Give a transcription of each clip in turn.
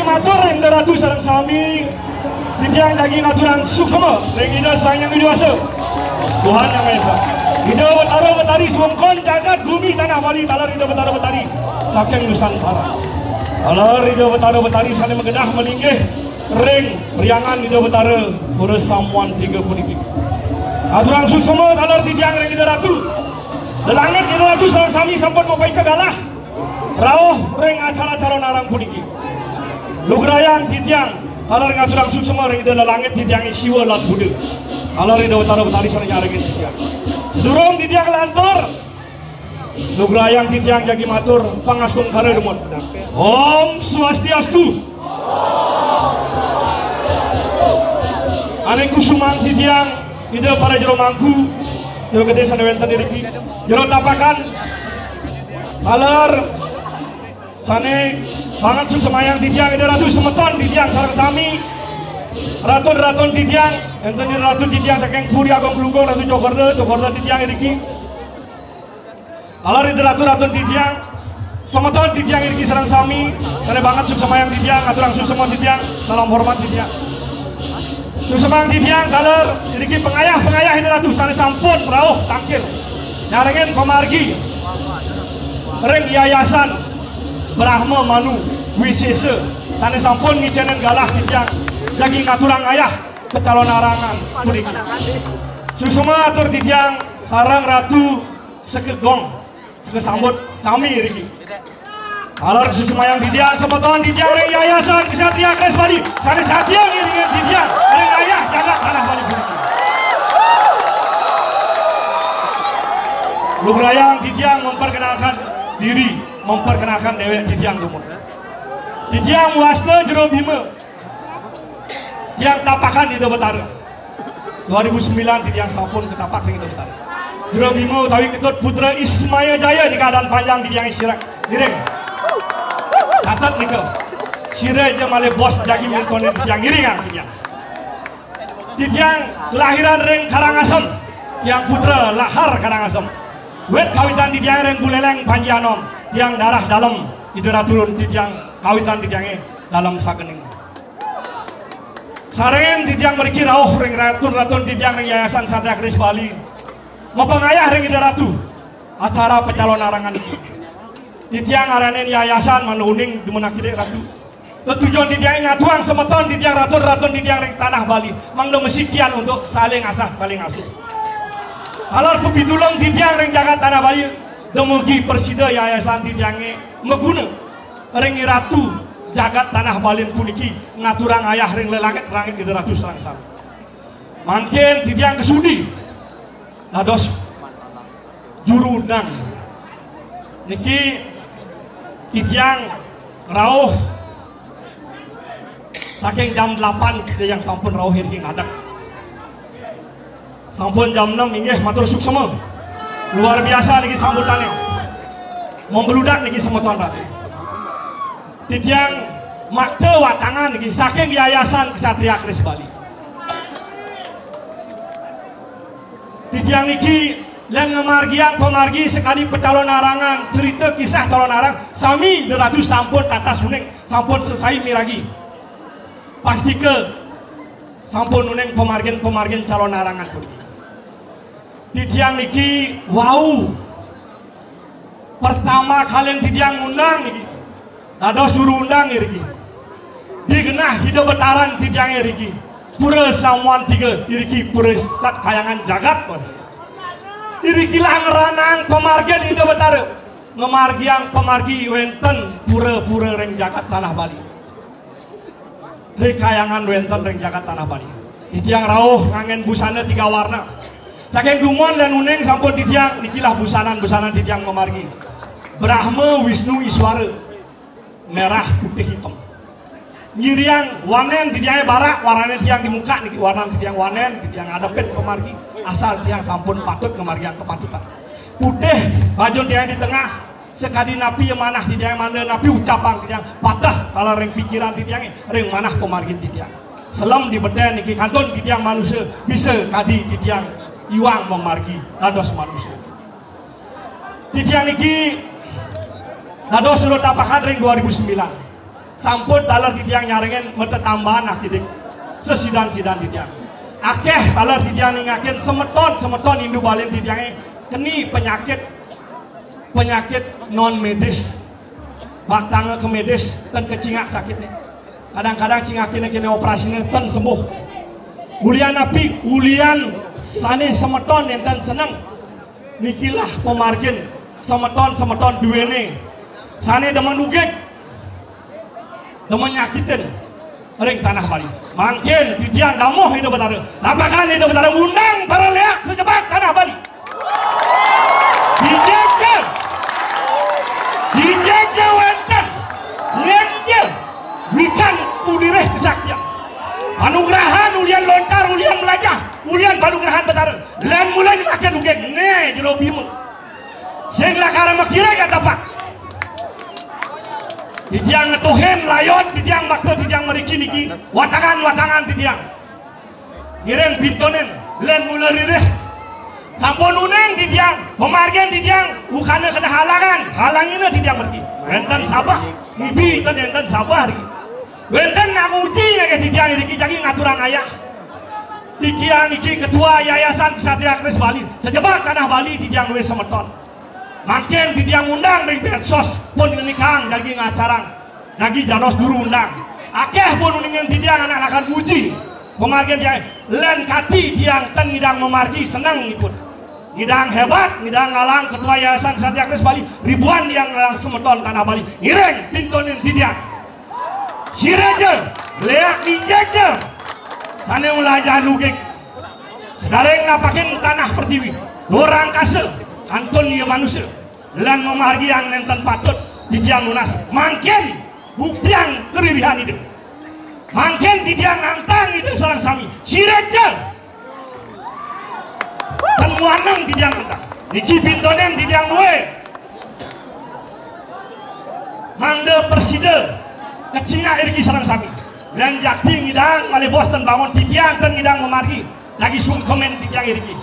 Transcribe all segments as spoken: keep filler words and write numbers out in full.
jagi matur yang deratu sarang sami titiang jagi ngaturan suksema ring ida sayang widiwasa Tuhan yang Maha Esa ida betara betari sumkon jagat bumi tanah Bali talar ida betara betari saking Nusantara talar ida betara betari sana mengedah meninggih ring riangan ida betara pura samuan tiga puniki aturan suksema talar titiang ring ida ratu delangit ida ratu sarang sami sampun membaik galah rauh ring acara calon arang puniki lugrayan titiang talar ngaturang suksema ring ida langit titiang siwa lat budu talar ida betara betari sana nyaring titiang durung titiang lantur lugrayan titiang jagi matur pangastung kare demut Om Swastiastu ane kusuman titiang ida para jero mangku jero gede sana wenten diriki jero tapakan talar sane banget susemayang titiang ida ratu semeton titiang sareng sami ratun-ratun titiang enten ratu titiang saking puri agung glunggung ratu Cokorda Cokorda titiang iriki talar ida ratu ratun titiang semeton titiang iriki sareng sami sane banget susemayang titiang aturang susemon titiang salam hormat titiang susemang titiang talar iriki pengayah-pengayah ida ratu sane sampun rauh takir nyarengen pemargi ring yayasan Brahma Manu Wisesa sane sampun ngicenen galah titiang jagi ngaturang ayah kecalon arangan puniki susuma atur titiang sarang ratu sekegong sekesambut sami riki alar susumayang titiang semeton titiang ring yayasan Kesatria Kres Bali sane satya ngiringan titiang ring ayah jagat tanah Bali puniki lugrayang titiang memperkenalkan diri memperkenalkan dewek titiang dumur titiang wasta jero bima yang tapakan di Betara dua ribu sembilan titiang sampun ketapak di Betara jero bima utawi ketut putra Ismaya Jaya di keadaan panjang titiang sirak ngiring catat nika sire aja male bos jagi milkone titiang ngiring titiang titiang kelahiran ring Karangasem yang putra lahar Karangasem wet kawitan titiang ring Buleleng Panjianom yang darah dalam itu turun titiang kawitan titiangnya dalam sakening sarengen titiang meriki rauh ring ratun ratun titiang ring yayasan Satria Kris Bali mapangayah ring ida ratu acara pecalon arangan iki titiang aranen yayasan manuning dimenakide ratu tujuan titiang nyatuang semeton titiang ratun ratun titiang ring tanah Bali mangdo mesikian untuk saling asah saling asuh alar pepidulung titiang ring jagat tanah Bali demugi persida yayasan titiange meguna ring ratu jagat tanah Balin puniki ngaturang ayah ring lelangit langit ida ratu sareng sami mangken titiang kesudi dados jurudang niki titiang rauh saking jam delapan yang sampun rauh irgi ngadak sampun jam enam inggih matur suksema luar biasa niki sambutannya membeludak niki semeton ratu titiang makte watangan niki saking yayasan Kesatria Kris Bali titiang niki lan ngemargian pemargi sekali pecalon arangan cerita kisah calon arang sami deratu sampun tatas uning sampun selesai miragi pasti ke sampun uning pemargian-pemargian calon arangan puniki titiang niki wow pertama kalian titiang undang niki dados suruh undang niki digenah hidup betaran titiang niki pura samuan tiga iriki pura sat kayangan jagat pun iriki lah ngeranang pemargian hidup betara ngemargiang pemargi wenten pura-pura ring jagat tanah Bali kayangan wenten ring jagat tanah Bali titiang rauh ngangen busana tiga warna saking dumon dan uneng sampun titiang nikilah busanan-busanan titiang memargi Brahma Wisnu Iswara merah putih hitam nyiriang wanen titiangnya barak warnanya tiang di muka niki warna titiang wanen titiang adepet pemargi asal tiang sampun patut kemargian kepatutan putih baju tiang di tengah sekadi napi yang manah titiang mana napi ucapan titiang patah kalau ring pikiran titiangnya ring manah pemargi titiang selam di beden niki kantun titiang manusia bisa kadi titiang iwang memargi dados manusia titiang niki dados sudah tapakan ring dua ribu sembilan sampun taler tidiang nyarengen mete tambahan akidik sesidan-sidan tidiang akeh taler tidiang ningakin semeton semeton indu balin tidiangnya keni penyakit penyakit non medis bak tangga ke medis dan kecingak sakitnya kadang-kadang cingakin kini operasinya ten sembuh ulian api ulian sane semeton yang dan seneng nikilah pemargin semeton semeton duene sane demen ugek demen nyakitin ring tanah Bali mangkin titian damoh hidup betara lapakan hidup betara undang para leak sejebak tanah Bali dijeje dijeje wenten nyenje wikan kulireh kesaktian anugrahan ulian lontar ulian melajah ulian panugrahan betara lan mulai makan ugek ne jero bimu sing lakara makira kata pak tidiang ngetuhin layon tidiang maksud tidiang meriki niki watangan watangan tidiang ngiren pintonen lan mulai rireh sampun uneng tidiang pemargen tidiang bukannya kena halangan halangina tidiang meriki enten sabah nibi ten enten sabah riki wenten ngamuji ngake tidiang riki jagi ngaturan ayah tidiang niki ketua yayasan Ksatria Keris Bali sejebak tanah Bali tidiang luwih semeton makin tidiang undang dari medsos pun ngenikang jagi ngacarang jagi janos guru undang akeh pun uningin tidiang anak akan muji pemargen dia len kati tiang ten ngidang memargi senang ikut ngidang hebat ngidang ngalang ketua yayasan Ksatria Keris Bali ribuan yang ngalang semeton tanah Bali ngireng pintonin tidiang sireje leak nijeje sana ulajah lugik sedareng napakin tanah pertiwi dorang kase Anton dia manusia lan memargi yang nenten patut didiang lunas mangken buktiang keririhan itu mangken didiang nantang itu sarang sami sireje dan muanang didiang nantang niki pintonen didiang luwe mangde perside kecina irgi sarang sami lan jakti ngidang male bos dan bangun tidiang dan ngidang memargi lagi sungkemen tidiang irgi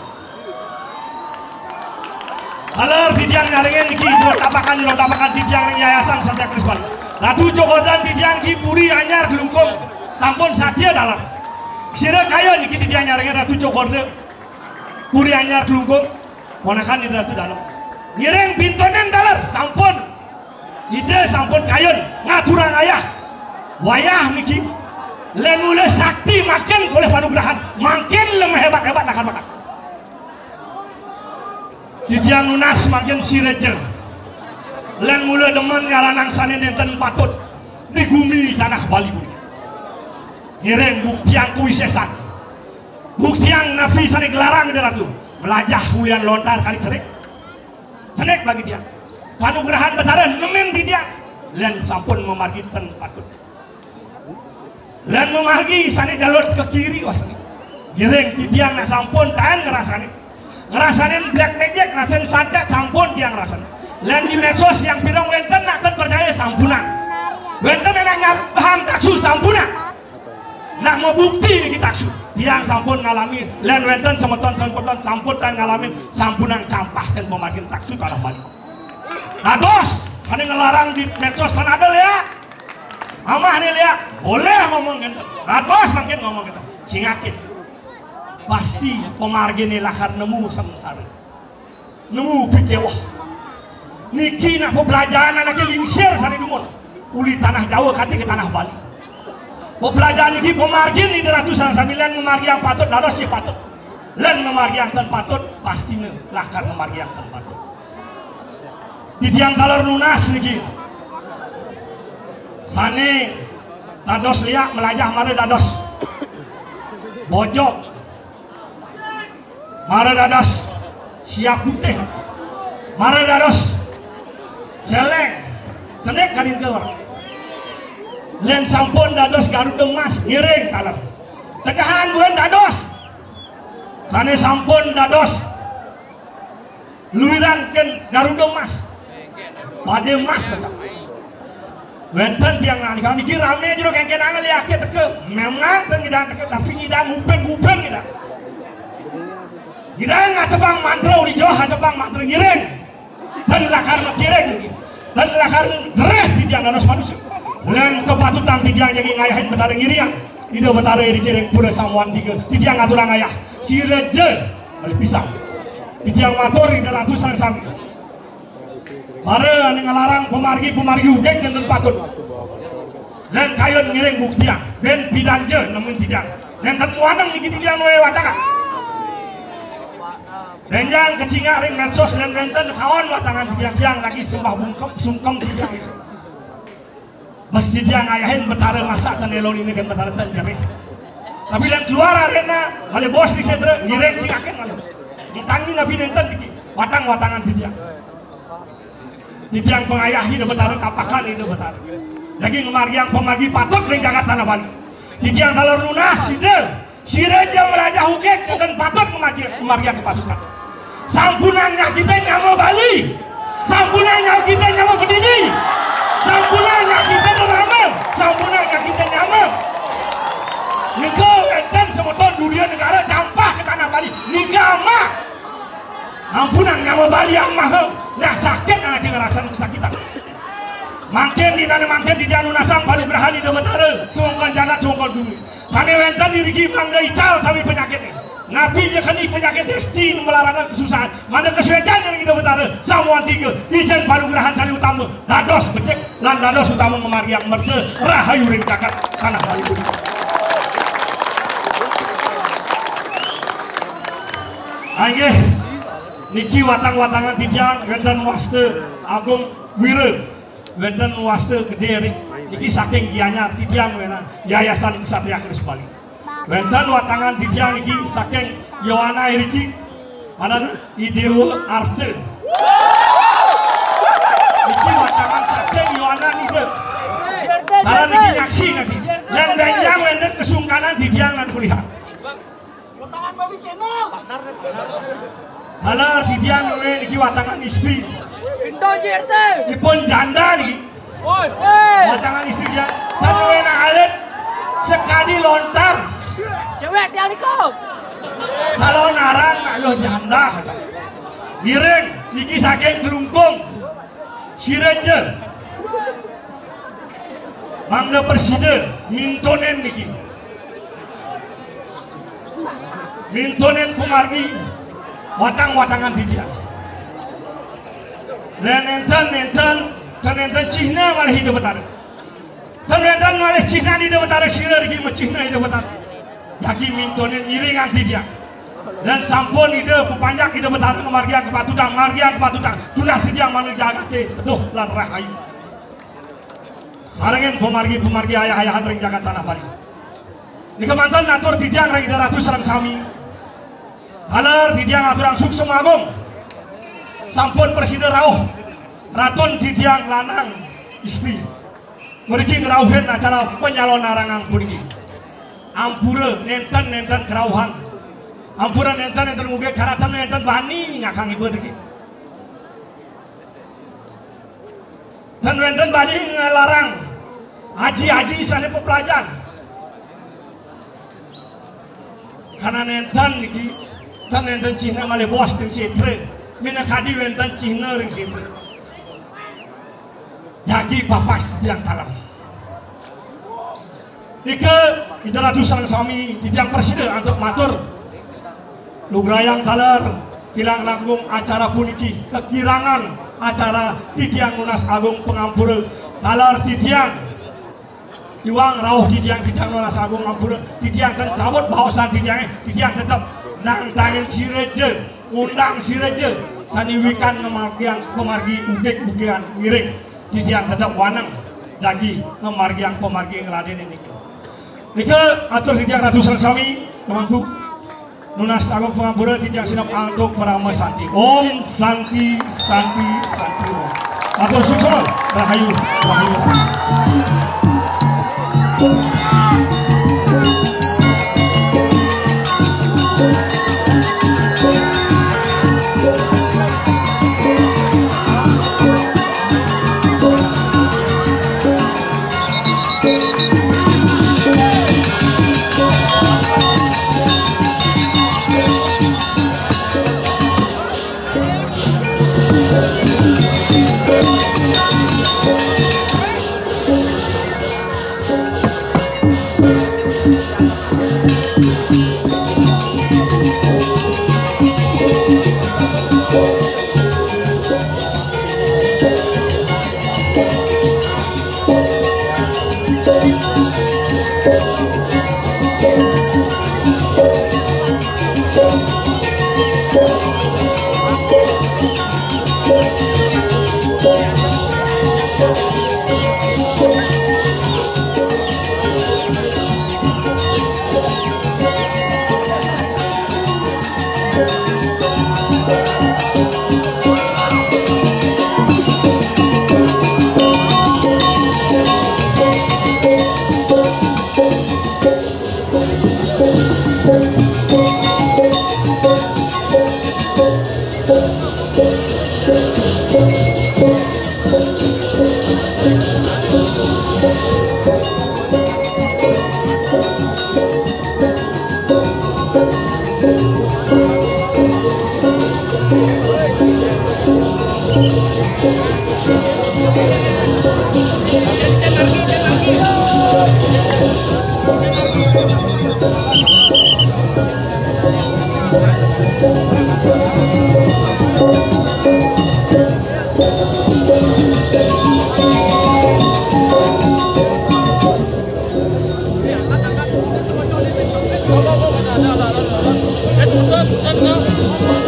haler tidiang nyarengen niki dua tapakan dua tapakan tidiang ring yayasan Ksatria Keris Bali Ratu Cokodan tidiang ki puri anyar gelungkung sampun satya dalam sira kaya niki tidiang nyarengen Ratu Cokodan puri anyar gelungkung ponakan di Ratu dalam ngireng pintonen dalar sampun ide sampun kayon ngaturan ayah wayah niki len mulai sakti makin oleh panugrahan makin lemah hebat-hebat akan makan tidiang lunas makin sireje len mulai demen ngalanang sanen enten patut di bumi tanah Bali bumi ngireng buktiang kuisesan buktiang nafi sanek larang di ratu melajah ulian lontar kali cerik cenek bagi dia panugrahan betara nemen di dia len sampun memargi ten patut len memargi sanek jalur ke kiri wasani ngireng tidiang nak sampun tahan ngerasani ngerasain black magic ngerasain santet sampun dia ngerasain dan di medsos yang pirang wenten nak percaya sampunan wenten enaknya paham taksu sampunan nak mau bukti ini kita taksu dia sampun ngalamin dan wenten semeton semeton sampun dan ngalamin sampunan campahkan pemakin taksu kalah balik nah dos kan ngelarang di medsos kan ada lihat amah nih lihat boleh ngomong gitu nah dos makin ngomong gitu singakin pasti pemargi ini lakar nemu samsara nemu pikewah niki nak pembelajaran anaknya lingsir sana dumon uli tanah Jawa kati ke tanah Bali pembelajaran niki pemargi ini ratusan sambilan memargi yang patut dados si patut lan memargi yang ten patut pastinya lakar memargi yang ten patut di tiang talor lunas niki sane dados liak melajah mare dados bojok mara dados siap putih mara dados seleng cenek kadin keluar len sampun dados Garuda Emas ngiring talar tegahan bulan dados sane sampun dados luwiran ken Garuda Emas pade emas kata wenten tiang nani kami kira rame jero kengken angel ya teke memang dan ngidang teke tapi ngidang ngupeng-ngupeng ngidang ngidang ngacebang mantra di Jawa ngacebang mantra ngireng dan lakar ngireng dan lakar dereh di tiang dados manusia Len kepatutan tidiang jadi ngayahin betara ngiriang. Ida betara iri kireng pura samuan tiga. Tidiang aturan ayah. Si reje balik pisang. Tidiang matori dan ratu sarang sami. Bara ngalarang pemargi-pemargi ugek dengan patut. Len kayon ngireng buktiang. Ben pidanje nemen tidiang. Len temuanang niki tidiang noe watangan. Dan yang kecinga ring medsos dan renten kawan watangan tiang-tiang lagi sembah bungkem sungkem tiang itu. Mesti tiang ayahin betara masak dan elon ini kan betara dan jerih. Tapi dan keluar arena malah bos di sentra ngireng cingaken malah. Ditangi nabi renten diki watang watangan tiang. Tiang pengayahi de betara kapakan itu betara. Jadi ngemargi yang pemargi patut ring jagat tanah Bali. Tiang talor lunas ide. Si Raja Meraja Hugek dan patut kemargi kepasukan. Sampunannya kita nyamo Bali, sampunannya kita nyamo Kediri, sampunannya kita nerama, sampunannya kita nyamo. Niko enten semoton dunia negara campah ke tanah Bali, nigama. Ampunan nyamo Bali yang mahal, nah sakit anak ngerasain kesakitan. Mangken di nana mangken di dianu nasang paling berhani de betara, songkon jagat songkon bumi. Sane wenten dirigi mangga ical sami penyakitnya. Nabi nya kini penyakit destin melarangan kesusahan. Mana kesulitan yang kita betara samuan tiga. Ijen palugrahan cari utama. Dados becek lan dados utama ngemari yang merte rahayu ring jagat tanah Bali. Aye niki watang-watangan tidiang wenten waste agung wire. Wenten waste gede ring. Niki saking gianyar tidiang wena yayasan Kesatria Keris Bali. Wenten watangan tidiang niki saking Yohana Iriki mana Idewo Arte. Niki watangan saking Yohana Ide. Karena niki nyaksi nanti. Yang benjang wenten kesungkanan tidiang nan kuliah. Watangan Bali channel. Halar tidiang we niki watangan istri. Pintu jerte. Dipun janda niki. Oi, oi. Watangan istri dia. Dan we na alet sekali lontar. Cewek dia niko. Kalau narang lo janda kata. Gireng niki saking gelungkung. Sireje. Mangga presiden mintonen niki. Mintonen pemargi watang-watangan dia. Dan enten enten kan enten Cina malah hidup betara. Dan enten malah Cina hidup betara sira lagi Cina hidup betara. Jadi mintonen iringan dia. Dan sampun ide pepanjak ide betara kemargian kepatutang, margian kepatutang. Tunas sidiang manu jagate teduh lan rahayu. Sarengen pemargi-pemargi ayah-ayahan ring jagat tanah Bali. Ni kemantan natur tidiang ring ratus sareng sami. Halar tidiang aturang suksem agung. Sampun presiden rauh raton tidiang lanang istri. Mereka ngerauhin acara penyalon narangang puniki. Ampura nenten nenten kerauhan. Ampura nenten nenten muge karatan nenten bani ngakang ibu lagi. Dan nenten bani ngelarang haji-haji sana pepelajan. Karena nenten niki, dan nenten Cina malah bos dan setre. Mina kadi nenten Cina ring setre. Jadi papas yang talam. Nika itulah sareng sami tidiang presiden untuk matur lugrayang taler kilang langgung acara puniki kekirangan acara tidiang lunas agung pengampura taler tidiang iwang rauh tidiang tidiang lunas agung pengampura tidiang dan cabut bahasan tidiang tidiang tetap nang tangan sireje undang sireje saniwikan ngemargiang pemargi udek bukian miring tidiang tetap waneng lagi ngemargiang pemargi ngeladen ini. Nika atur tidiang ratusan sami memangku lunas agung pengampura tidiang sinap antuk parama santi. Om santi santi santi. Atur sukses rahayu rahayu. Let's go, let's go.